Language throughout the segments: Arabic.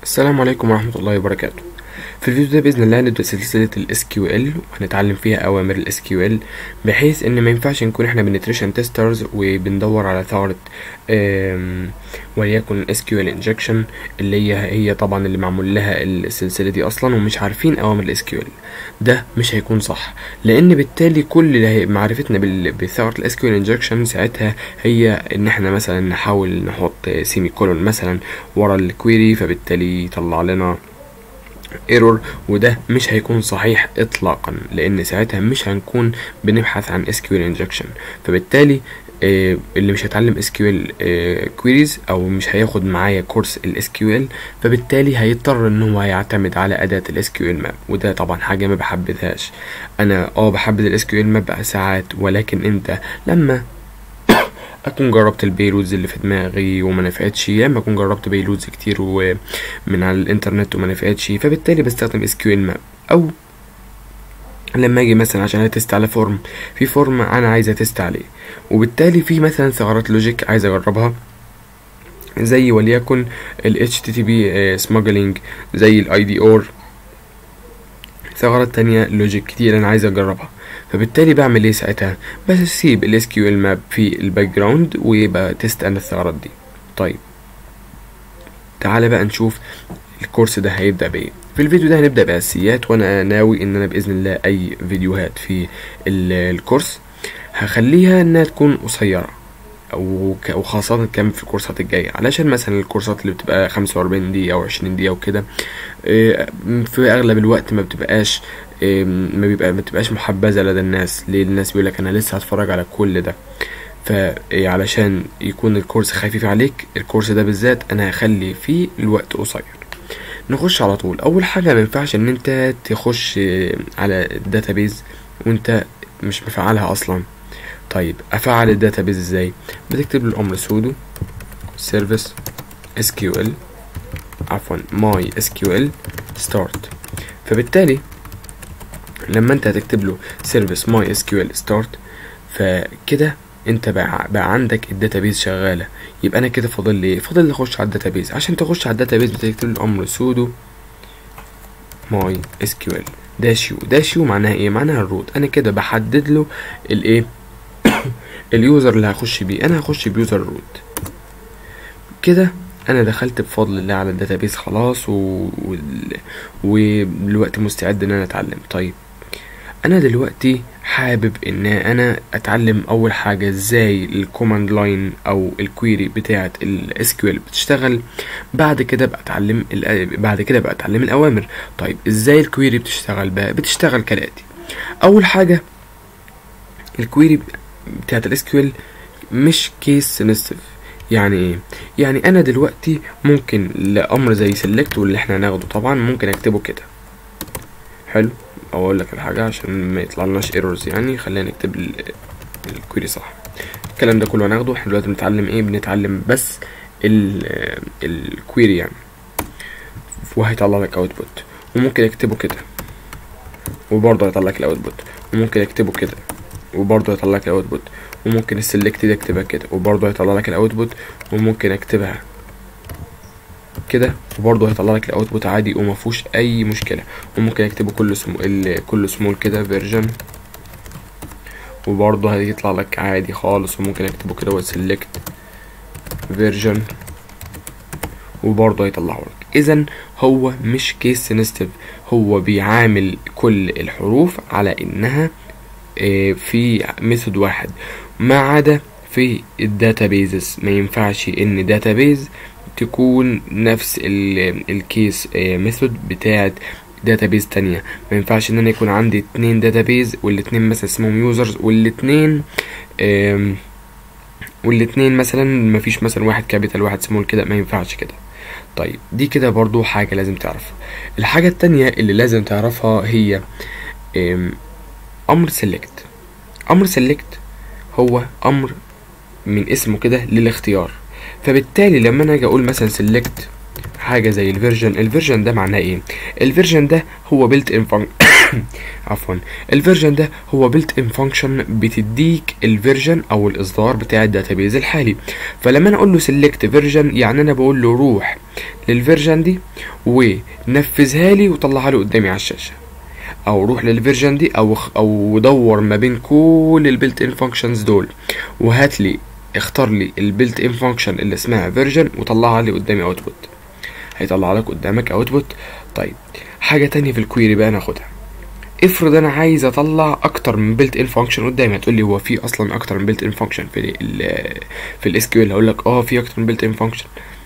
السلام عليكم ورحمة الله وبركاته. في الفيديو ده بإذن الله هنبدأ سلسلة ال SQL وهنتعلم فيها أوامر ال SQL، بحيث إن ما ينفعش نكون إحنا بنتريشن تيسترز وبندور على ثغرة وليكن SQL injection اللي هي طبعا اللي معمول لها السلسلة دي أصلا، ومش عارفين أوامر ال SQL. ده مش هيكون صح، لأن بالتالي كل معرفتنا بثغرة ال SQL injection ساعتها هي إن إحنا مثلا نحاول نحط سيمي كولون مثلا ورا الكويري، فبالتالي يطلع لنا ايرور، وده مش هيكون صحيح اطلاقا، لان ساعتها مش هنكون بنبحث عن SQL injection. فبالتالي اللي مش هيتعلم SQL queries او مش هياخد معايا كورس ال SQL، فبالتالي هيضطر ان هو يعتمد على اداة ال SQL map، وده طبعا حاجة ما بحبذهاش. انا بحبذ ال SQL map ساعات، ولكن انت لما اكون جربت البيلودز اللي في دماغي وما نفعتش، يا اما اكون جربت بيلودز كتير ومن على الانترنت وما نفعتش، فبالتالي بستخدم SQL map. او لما اجي مثلا عشان اتست على في فورم انا عايز اتست عليه، وبالتالي في مثلا ثغرات لوجيك عايز اجربها، زي وليكن ال HTTP smuggling، زي ال IDR، ثغرات تانية لوجيك كتير انا عايز اجربها. فبالتالي بعمل ايه ساعتها؟ بس اسيب ال SQL map في الباك جراوند ويبقى تست انا الثغرات دي. طيب تعالى بقى نشوف الكورس ده هيبدأ بايه. في الفيديو ده هنبدأ بأساسيات، وانا ناوي ان انا بإذن الله اي فيديوهات في الكورس هخليها انها تكون قصيرة، وخاصة كمان في الكورسات الجاية، علشان مثلا الكورسات اللي بتبقى 45 دقيقة او 20 دقيقة وكده في اغلب الوقت ما بتبقاش ما بتبقاش محبذة لدى الناس. ليه؟ الناس بيقولك انا لسه هتفرج على كل ده. فعلشان يكون الكورس خفيف عليك، الكورس ده بالذات انا هخلي فيه الوقت قصير. نخش على طول. اول حاجة ما ينفعش ان انت تخش على الداتابيز وانت مش مفعلها اصلا. طيب افعل الداتابيز ازاي؟ بتكتب له الامر sudo service sql my sql start. فبالتالي لما انت هتكتب له service my sql start، فكده انت بقى عندك الداتابيز شغاله. يبقى انا كده فاضل لي اخش على الداتابيز. عشان تخش على الداتابيز بتكتب له الامر sudo my sql داش يو معناها ايه؟ معناها الروت. انا كده بحدد له الايه اليوزر اللي هخش بيه. انا هخش بيوزر روت. كده انا دخلت بفضل الله على الداتابيز خلاص، ودلوقتي مستعد ان انا اتعلم. طيب انا دلوقتي حابب ان انا اتعلم اول حاجة ازاي الكوماند لاين او الكويري بتاعه ال SQL بتشتغل. بعد كده بقى اتعلم الاوامر. طيب ازاي الكويري بتشتغل بقى؟ بتشتغل كالاتي. اول حاجة الكويري بتاعه ال SQL مش كيس سنسيتيف. يعني ايه؟ يعني انا دلوقتي ممكن لامر زي select واللي احنا هناخده طبعا ممكن اكتبه كده. حلو، اقول لك الحاجه عشان ما يطلعلناش ايرورز، يعني خلينا نكتب الكويري صح. الكلام ده كله هناخده. احنا دلوقتي بنتعلم ايه؟ بنتعلم بس الكويري يعني، وهيطلع لك اوتبوت. وممكن اكتبه كده وبرضه هيطلع لك الاوتبوت، وممكن اكتبه كده وبرضه هيطلع لك الاوتبوت، وممكن السلكت دي اكتبها كده وبرضه هيطلع لك الاوتبوت، وممكن اكتبها كده وبرضه هيطلع لك الاوتبوت عادي وما فيهوش اي مشكله. وممكن اكتبه كل سمول كده فيرجن وبرضه هيطلع لك عادي خالص. وممكن اكتبه كده وسلكت فيرجن وبرضه هيطلعه لك. اذا هو مش كيس سنسيتيف، هو بيعامل كل الحروف على انها في ميثود واحد، ما عدا في الداتابيزز. ما ينفعش ان داتابيز تكون نفس الكيس ميثود بتاعت داتابيز تانية. ما ينفعش ان انا يكون عندي 2 داتابيز والاتنين مثلا اسمهم يوزرز، والاتنين مثلا مفيش مثلا واحد كابيتال واحد سمول كده، ما ينفعش كده. طيب دي كده برضو حاجة لازم تعرفها. الحاجة التانية اللي لازم تعرفها هي امر select. امر select هو امر من اسمه كده للاختيار. فبالتالي لما انا اجي اقول مثلا select حاجه زي الفيرجن ده معناه ايه؟ الفيرجن ده هو built in function عفوا. الفيرجن ده هو بيلت ان فانكشن بتديك الفيرجن او الاصدار بتاع الداتابيز الحالي. فلما انا اقول له سيلكت فيرجن يعني انا بقول له روح للفيرجن دي ونفذها لي وطلعها لي قدامي على الشاشه، او روح للفيرجن دي او دور ما بين كل البيلت ان فانكشنز دول وهات لي اختار لي البيلت ان فانكشن اللي اسمها فيرجن وطلعها لي قدامي اوتبوت. هيطلع لك قدامك اوتبوت. طيب حاجه تانية في الكويري بقى ناخدها. افرض انا عايز اطلع اكتر من بيلت ان فانكشن قدامي. هتقول لي هو في اصلا اكتر من بيلت ان فانكشن في الاس كيو ال؟ هقول لك في اكتر من بيلت ان فانكشن،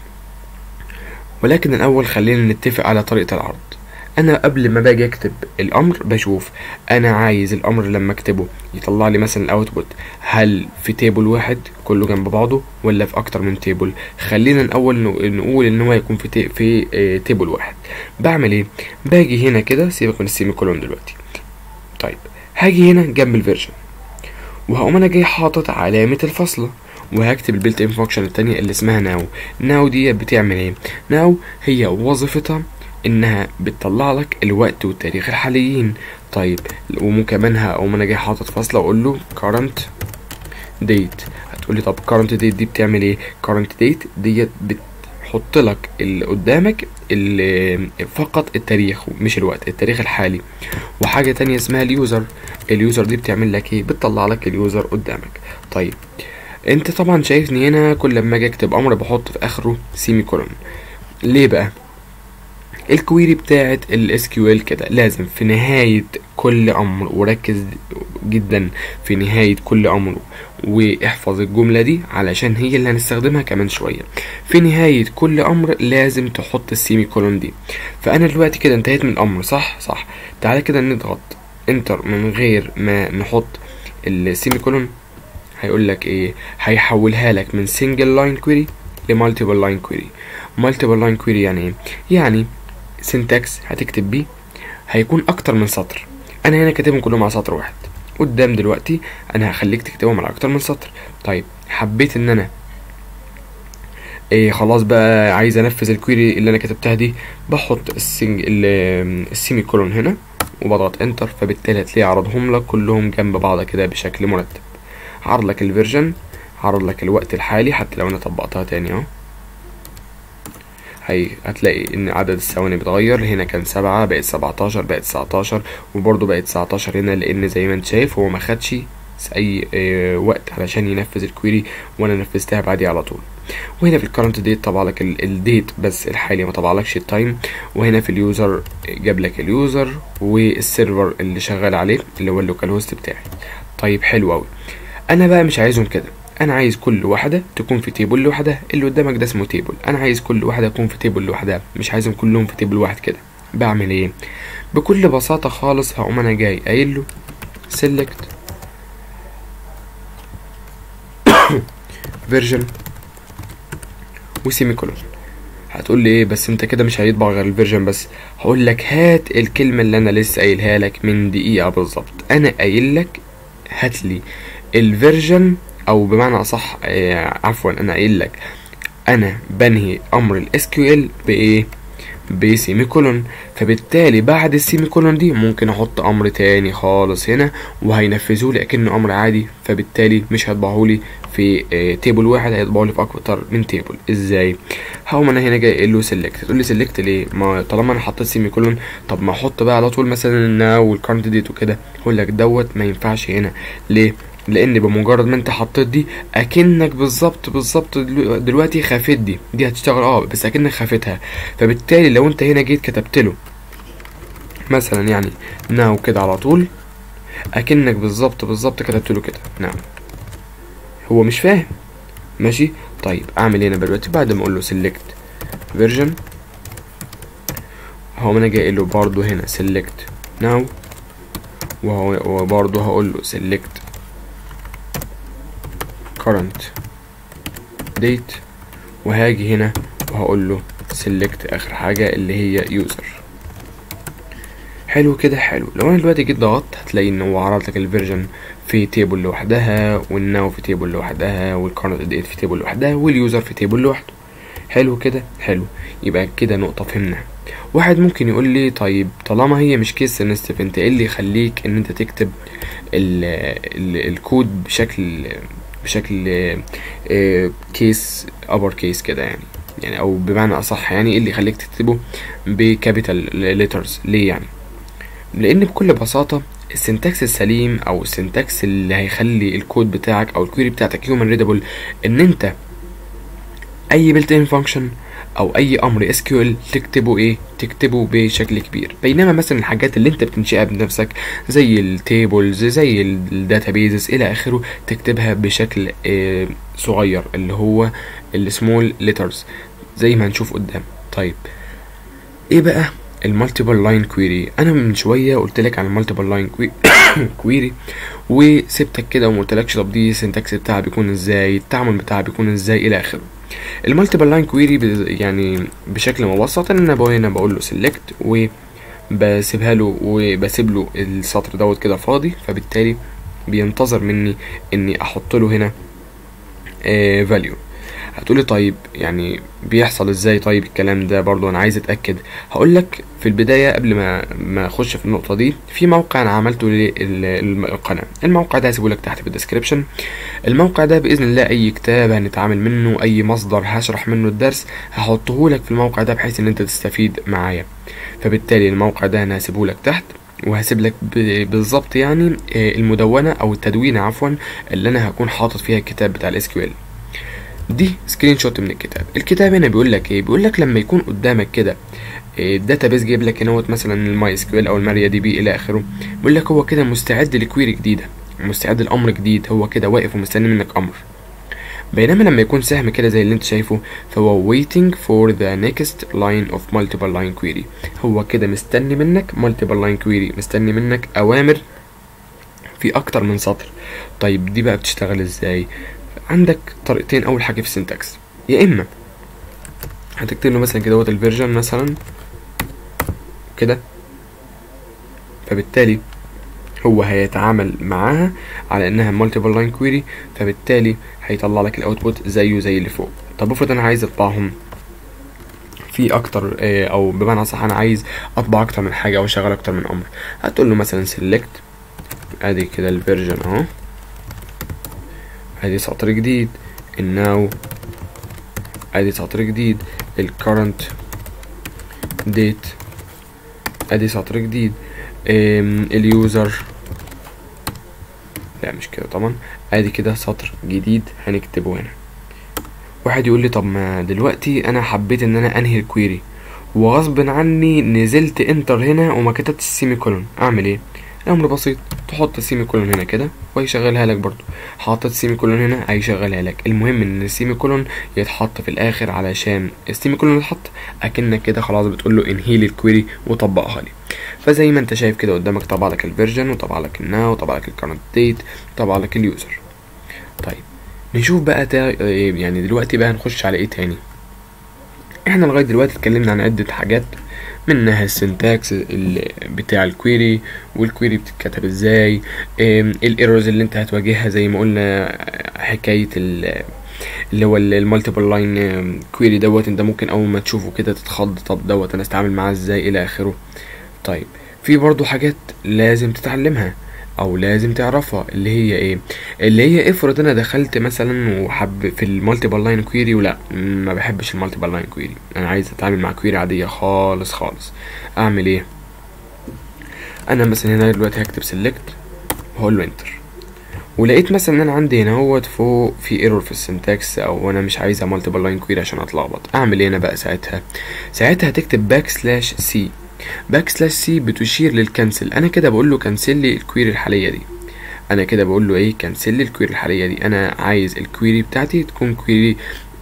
ولكن الاول خلينا نتفق على طريقه العرض. انا قبل ما باجي اكتب الامر بشوف انا عايز الامر لما اكتبه يطلع لي مثلا الاوتبوت هل في تيبل واحد كله جنب بعضه ولا في اكتر من تيبل. خلينا الاول نقول ان هو يكون في تيبل واحد. بعمل ايه؟ باجي هنا كده، سيبك من السيمي كولون دلوقتي. طيب هاجي هنا جنب الفيرجن وهقوم انا جاي حاطط علامه الفاصله وهكتب البيلت ان فانكشن التانية اللي اسمها ناو. ناو دي بتعمل ايه؟ ناو هي وظيفتها انها بتطلع لك الوقت والتاريخ الحاليين. طيب وكمان هقوم انا جاي حاطط فاصله واقول له current date. هتقول لي طب current date دي بتعمل ايه؟ current date ديت بتحط لك اللي قدامك فقط التاريخ مش الوقت، التاريخ الحالي. وحاجه تانية اسمها اليوزر. اليوزر دي بتعمل لك ايه؟ بتطلع لك اليوزر قدامك. طيب انت طبعا شايفني هنا كل لما اجي اكتب امر بحط في اخره سيمي كولون. ليه بقى؟ الكويري بتاعت الاس كيو ال كده لازم في نهاية كل امر، وركز جدا في نهاية كل امر واحفظ الجملة دي علشان هي اللي هنستخدمها كمان شوية. في نهاية كل امر لازم تحط السيمي كولون دي. فانا دلوقتي كده انتهيت من الامر، صح. تعالى كده نضغط انتر من غير ما نحط السيمي كولون. هيقول لك ايه؟ هيحولها لك من سنجل لاين كويري لمالتيبل لاين كويري. مالتيبل لاين كويري يعني ايه؟ يعني سنتكس هتكتب بيه هيكون اكتر من سطر. انا هنا كاتبهم كلهم على سطر واحد قدام. دلوقتي انا هخليك تكتبهم على اكتر من سطر. طيب حبيت ان انا خلاص بقى عايز انفذ الكويري اللي انا كتبتها دي، بحط السيمي كولون هنا وبضغط انتر، فبالتالي هتلاقي عرضهم لك كلهم جنب بعض كده بشكل مرتب. عرض لك الفيرجن، عرض لك الوقت الحالي، حتى لو انا طبقتها تاني اهو هتلاقي ان عدد الثواني بيتغير. هنا كان 7 بقت 17 بقت 19 وبرضه بقت 19 هنا، لان زي ما انت شايف هو ما خدش اي وقت علشان ينفذ الكويري وانا نفذتها بعديه على طول. وهنا في الكرنت ديت طبع لك الديت بس الحالي، ما طبعلكش التايم. وهنا في اليوزر جاب لك اليوزر والسيرفر اللي شغال عليه اللي هو اللوكال هوست بتاعي. طيب حلو قوي. انا بقى مش عايزهم كده، انا عايز كل واحده تكون في تيبل لوحدها. اللي قدامك ده اسمه تيبل، انا عايز كل واحده تكون في تيبل لوحدها، مش عايزهم كلهم في تيبل واحد كده. بعمل ايه؟ بكل بساطه خالص هقوم انا جاي قايل له select version وسيمي كولون. هتقول لي ايه بس انت كده مش هيطبع غير الفيرجن بس؟ هقول لك هات الكلمه اللي انا لسه قايلها لك من دقيقه بالظبط. انا قايل لك هات لي الفيرجن، او بمعنى اصح عفوا انا قايل لك انا بنهي امر الاس كيو ال بايه؟ بسيمي كولون. فبالتالي بعد السيمي كولون دي ممكن احط امر تاني خالص هنا وهينفذه لي اكنه امر عادي. فبالتالي مش هيطبعه لي في تيبل واحد، هيطبعه لي في اكتر من تيبل. ازاي؟ هقوم انا هنا جاي اقول له سيلكت. تقول لي سيلكت ليه؟ ما طالما انا حطيت سيمي كولون طب ما احط بقى على طول مثلا الناو والكارنت ديت وكده. هقول لك دوت ما ينفعش هنا. ليه؟ لان بمجرد ما انت حطيت دي اكنك بالظبط دلوقتي خافت دي هتشتغل بس اكنك خافتها. فبالتالي لو انت هنا جيت كتبت له مثلا يعني ناو كده على طول اكنك بالظبط كتبت له كده ناو، هو مش فاهم. ماشي. طيب اعمل هنا دلوقتي بعد ما اقول له select version هو انا جاي له برضو هنا select now وبرضو هقول له select current date وهاجي هنا وهقول له select اخر حاجة اللي هي user. حلو كده حلو. لو انا دلوقتي جيت ضغطت هتلاقي ان هو عرض لك الفيرجن في تيبل لوحدها والناو في تيبل لوحدها والكارنت ديت في تيبل لوحدها واليوزر في تيبل لوحده. حلو كده حلو. يبقى كده نقطة فهمنا واحد ممكن يقول لي طيب طالما هي مش كيس سنستيف، انت ايه اللي يخليك ان انت تكتب الكود بشكل كيس ابر كيس كده يعني او بمعنى اصح، يعني ايه اللي يخليك تكتبه بكابيتال ليترز ليه؟ يعني لان بكل بساطه السنتكس السليم او السنتكس اللي هيخلي الكود بتاعك او الكويري بتاعتك هيومن ريدابل، ان انت اي بيلت ان فانكشن او اي امر اس كيو ال تكتبه بشكل كبير. بينما مثلا الحاجات اللي انت بتنشئها بنفسك زي التيبلز زي الداتابيزز الى اخره تكتبها بشكل صغير اللي هو السمول ليترز زي ما هنشوف قدام. طيب ايه بقى المالتيبل لاين كويري؟ انا من شويه قلت لك عن المالتيبل لاين كويري وسبتك كده وما قلتلكش طب دي السنتكس بتاعها بيكون ازاي، التعامل بتاعها بيكون ازاي الى اخره. المالتيبل لاين كويري يعني بشكل مبسط ان انا بقول له سيلكت وبسيبها له وبسيب له السطر دوت كده فاضي، فبالتالي بينتظر مني اني احط له هنا فاليو. هتقولي طيب يعني بيحصل ازاي؟ طيب الكلام ده برضو انا عايز اتاكد. هقولك في البدايه قبل ما اخش في النقطه دي، في موقع انا عملته للقناه، الموقع ده هسيبه لك تحت في الديسكريبشن. الموقع ده باذن الله اي كتاب هنتعامل منه، اي مصدر هشرح منه الدرس هحطه لك في الموقع ده بحيث ان انت تستفيد معايا. فبالتالي الموقع ده انا هسيبه لك تحت، وهسيب لك بالظبط يعني المدونه او التدوينه عفوا اللي انا هكون حاطط فيها الكتاب بتاع الاس كيو ال. دي سكرين شوت من الكتاب هنا بيقول لك ايه؟ بيقول لك لما يكون قدامك كده الداتابيس جايب لك هنا مثلا الماي اس كيو ال او الماريا دي بي الى اخره، بيقول لك هو كده مستعد لكويري جديده، مستعد لامر جديد، هو كده واقف ومستني منك امر. بينما لما يكون سهم كده زي اللي انت شايفه فهو waiting for the next line of multiple line query، هو كده مستني منك multiple line query، مستني منك اوامر في اكتر من سطر. طيب دي بقى بتشتغل ازاي؟ عندك طريقتين. اول حاجه في السنتكس، يا اما هتكتب له مثلا كده الفيرجن مثلا كده، فبالتالي هو هيتعامل معاها على انها مالتيبل لاين كويري، فبالتالي هيطلع لك الاوتبوت زيه زي اللي فوق. طب افرض انا عايز اطبعهم في اكتر او بمعنى صح انا عايز اطبع اكتر من حاجه او اشغل اكتر من امر، هتقول له مثلا سيلكت، ادي كده الفيرجن اهو، ادي سطر جديد، الناو ادي سطر جديد، الكرنت ديت ادي سطر جديد، اليوزر لا مش كده طبعا، ادي كده سطر جديد هنكتبه هنا. واحد يقول لي طب ما دلوقتي انا حبيت ان انا انهي الكويري وغصب عني نزلت انتر هنا وما كتبتش السيمي كولون، اعمل ايه؟ الامر بسيط، تحط السيمي كولون هنا كده وهيشغلها لك برضو، حاطط السيمي كولون هنا هيشغلها لك. المهم ان السيمي كولون يتحط في الاخر، علشان السيمي كولون يتحط اكنك كده خلاص بتقول له انهي لي الكويري وطبقها لي. فزي ما انت شايف كده قدامك طبع لك الفيرجن وطبع لك الناو وطبع لك الكرنت ديت وطبع لك اليوزر. طيب نشوف بقى يعني دلوقتي بقى هنخش على ايه تاني. احنا لغايه دلوقتي اتكلمنا عن عده حاجات، منها السنتاكس بتاع الكويري والكويري بتتكتب ازاي، الايرورز اللي انت هتواجهها زي ما قلنا، حكايه اللي هو المالتيبل لاين كويري دوت انت ممكن اول ما تشوفه كده تتخض، طب دوت انا استعمل معاه ازاي الى اخره. طيب في برضو حاجات لازم تتعلمها او لازم تعرفها، اللي هي ايه؟ اللي هي افرض انا دخلت مثلا وحب في المالتيبل لاين كويري ولا ما بحبش المالتيبل لاين كويري، انا عايز اتعامل مع كويري عاديه خالص خالص، اعمل ايه؟ انا مثلا هنا دلوقتي هكتب سيلكت وهقول له انتر، ولقيت مثلا ان انا عندي هنا هوت فوق في ايرور في السنتكس او انا مش عايزها مالتيبل لاين كويري عشان اتلخبط، اعمل ايه انا بقى ساعتها؟ هتكتب باك سلاش سي. باك سلاش سي بتشير للكنسل، انا كده بقول له كنسل لي الكويري الحاليه دي، انا كده بقول له ايه؟ كنسل لي الكويري الحاليه دي، انا عايز الكويري بتاعتي تكون كويري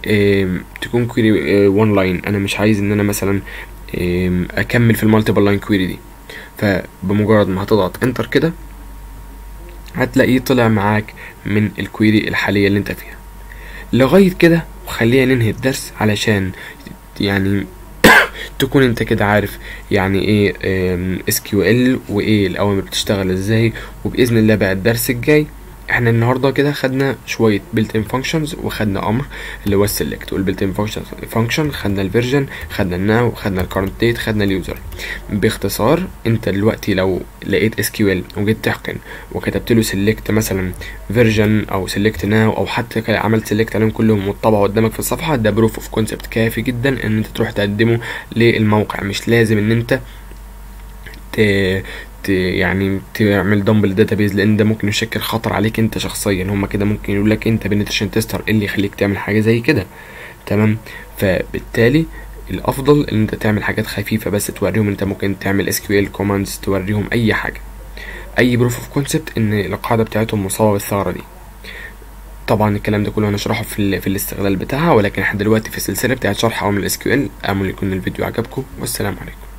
وان لاين، انا مش عايز ان انا مثلا اكمل في المالتيبل لاين كويري دي. فبمجرد ما هتضغط انتر كده هتلاقيه طلع معاك من الكويري الحاليه اللي انت فيها. لغايه كده وخلينا ننهي الدرس علشان يعني تكون انت كده عارف يعني ايه SQL وايه الاوامر بتشتغل ازاي. وباذن الله بقى الدرس الجاي احنا النهارده كده خدنا شويه بيلت ان فانكشنز، وخدنا امر اللي هو السلكت، والبيلت ان فانكشن خدنا الفيرجن، خدنا الناو، خدنا الكارنت ديت، خدنا اليوزر. باختصار انت دلوقتي لو لقيت اس كيو ال وجيت تحقن وكتبت له سلكت مثلا فيرجن او سلكت ناو، او حتى عملت سلكت عليهم كلهم وطبعوا قدامك في الصفحه، ده بروف اوف كونسبت كافي جدا ان انت تروح تقدمه للموقع. مش لازم ان انت يعني تعمل دمب للداتابيز، لان ده ممكن يشكل خطر عليك انت شخصيا. هما كده ممكن يقول لك انت بنتريشن تيستر، ايه اللي يخليك تعمل حاجه زي كده؟ تمام. فبالتالي الافضل ان انت تعمل حاجات خفيفه بس توريهم انت ممكن تعمل اس كيو ال كوماندز، توريهم اي حاجه، اي بروف اوف كونسبت ان القاعده بتاعتهم مصابه بالثغره دي. طبعا الكلام ده كله هنشرحه في الاستغلال بتاعها، ولكن احنا دلوقتي في السلسله بتاعت شرح عوامل الاس كيو ال. امل يكون الفيديو عجبكم، والسلام عليكم.